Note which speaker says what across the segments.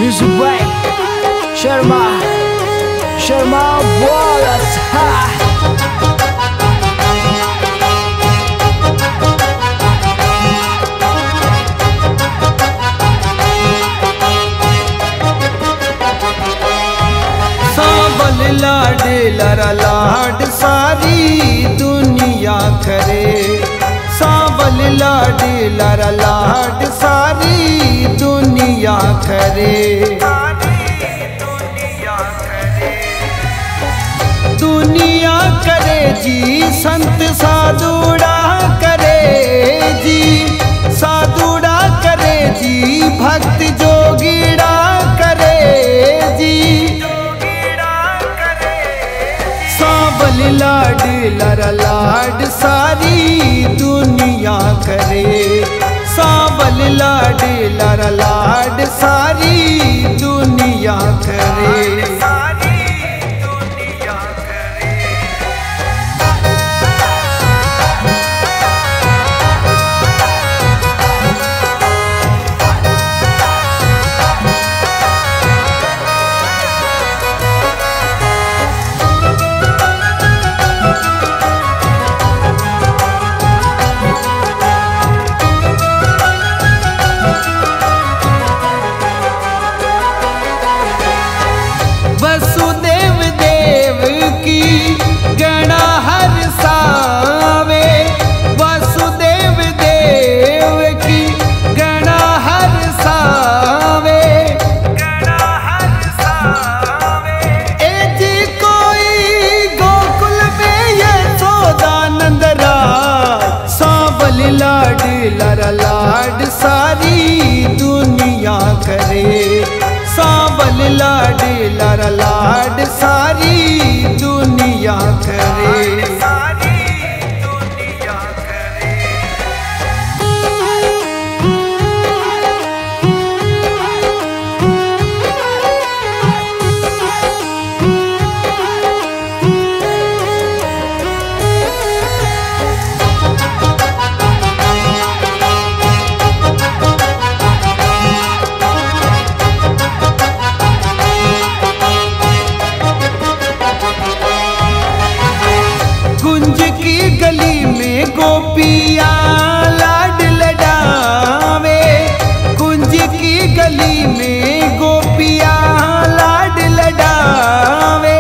Speaker 1: Music by Sharma Wallace.
Speaker 2: सांबल लाड लरा लाड सारी दुनिया करे, सांबल लाड लरा लाड सारी दुनिया करे। दुनिया करे जी संत साधुड़ा करे जी, साधुड़ा करे जी भक्त जोगीड़ा करे जी। सांबल लाड लरा लाड सारी दुनिया करे, सांबल लाड लरा लाड सारी दुनिया करे। वसुदेव देव की गणा हर सावे, वसुदेव देव की गणा हर सावे। ए जी कोई गोकुल में यशोदानंद राज, सांबल लाड लरा लाड सारी दुनिया करे, सांबल लाड लरा लाड सारी दुनिया करे। कुंज की गली में गोपिया लाड लडावे, कुंज की गली में गोपिया लाड लडावे।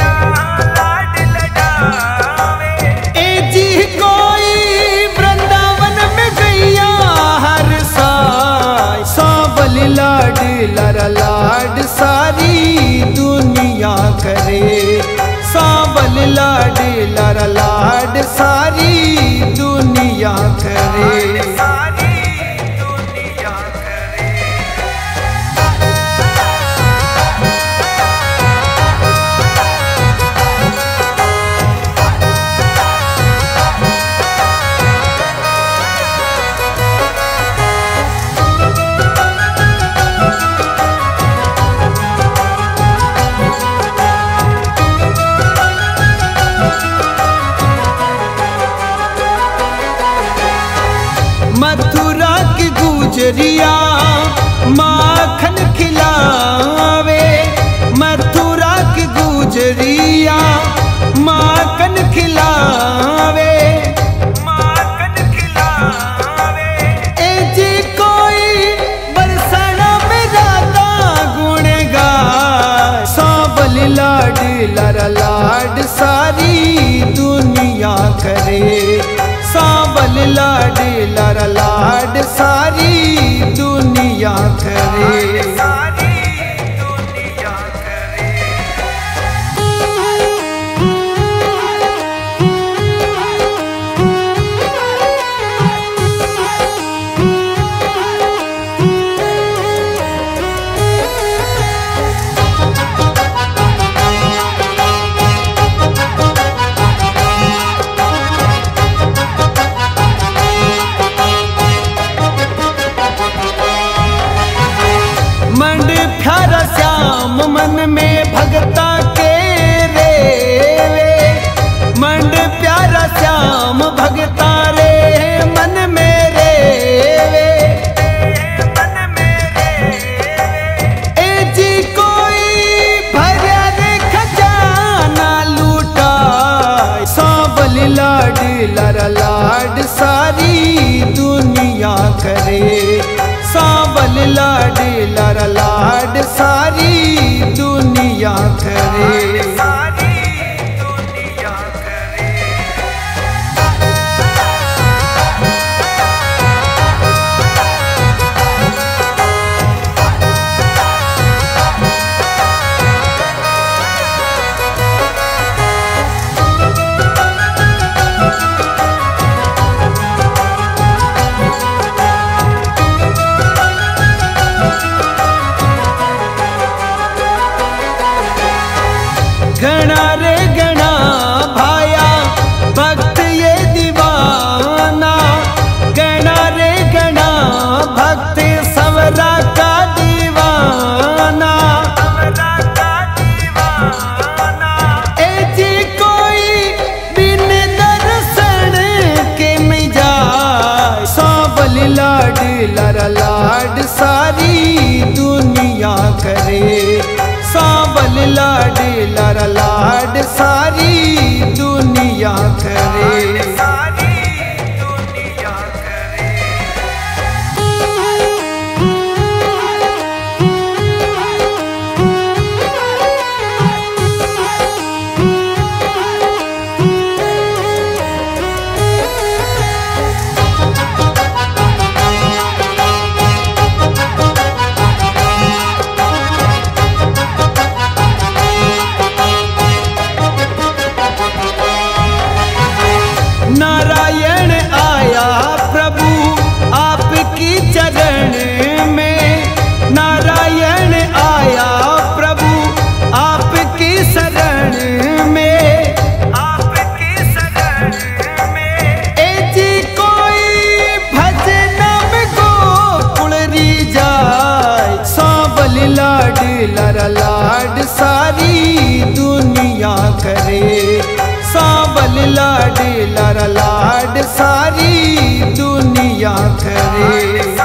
Speaker 2: ए जी कोई वृंदावन में गैया हर साय, सांबल लाड लरा लाड सारी दुनिया करे, सांबल लाड लरा लाड सारी दुनिया करे। मथुरा की गुजरिया माखन खिलावे, मथुरा की गुजरिया माखन खिलावे। ए जी कोई बरसाना में राधा गुण गाए, सांबल लाड लरा लाड सारी दुनिया करे, सांबल लाड लरा लाड सारी दुनिया करे। लाड लाड सारी दुनिया करे। सांवल लाड लाड सारी दुनिया करे। घना रे घना भाया भक्त ये दीवाना, घना रे घना भक्त सवरा का दीवाना। ए जी कोई बिन दर्शन के नहीं जाए। सांवल लाड लाड सारी दुनिया करे। सांवल लाड लाड सारी दुनिया करे। नारायण आया प्रभु आपकी चरण में। नारायण आया प्रभु आपकी शरण में। ए जी कोई भजन में गोकुलरी जाए। सांवल लाड लाड सारी दुनिया करे। सांवल लाड लाड सारी दुनिया करे।